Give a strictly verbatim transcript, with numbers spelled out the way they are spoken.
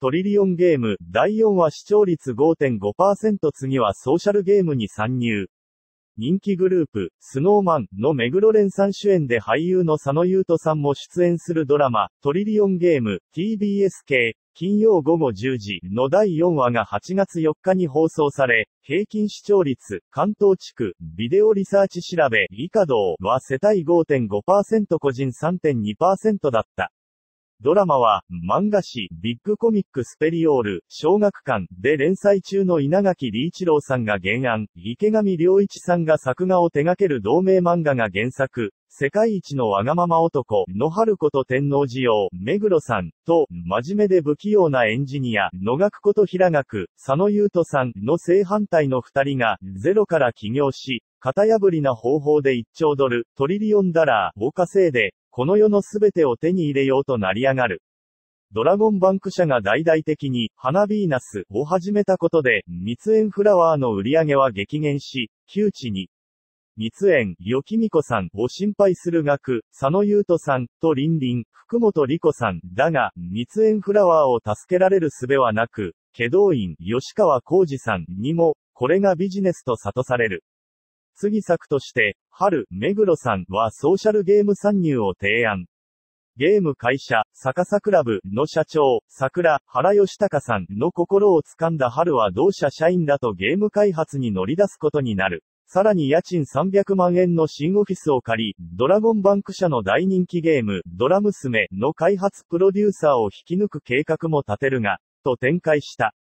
トリリオンゲーム、だいよんわ視聴率 ごてんごパーセント 次はソーシャルゲームに参入。人気グループ、スノーマンの目黒蓮さん主演で俳優の佐野優斗さんも出演するドラマ、トリリオンゲーム、ティービーエス 系、金曜午後じゅうじのだいよんわがはちがつよっかに放送され、平均視聴率、関東地区、ビデオリサーチ調べ、以下同は世帯 ごてんごパーセント 個人 さんてんにパーセント だった。ドラマは、漫画誌、ビッグコミックスペリオール、小学館で連載中の稲垣理一郎さんが原案、池上良一さんが作画を手掛ける同名漫画が原作、世界一のわがまま男、野春子と天王寺王、目黒さん、と、真面目で不器用なエンジニア、野学こと平学、佐野優斗さんの正反対の二人が、ゼロから起業し、型破りな方法でいっちょうドル、トリリオンダラーを稼いで、この世のすべてを手に入れようと成り上がる。ドラゴンバンク社が大々的に、花ヴィーナスを始めたことで、蜜園フラワーの売り上げは激減し、窮地に。蜜園、よきみこさんを心配する学、佐野優斗さんとリンリン、福本莉子さんだが、蜜園フラワーを助けられる術はなく、祁答院、吉川浩司さんにも、これがビジネスと諭される。次作として、春、目黒さんはソーシャルゲーム参入を提案。ゲーム会社、逆さクラブの社長、桜、原義隆さんの心を掴んだ春は同社社員らとゲーム開発に乗り出すことになる。さらに家賃さんびゃくまんえんの新オフィスを借り、ドラゴンバンク社の大人気ゲーム、ドラ娘の開発プロデューサーを引き抜く計画も立てるが、と展開した。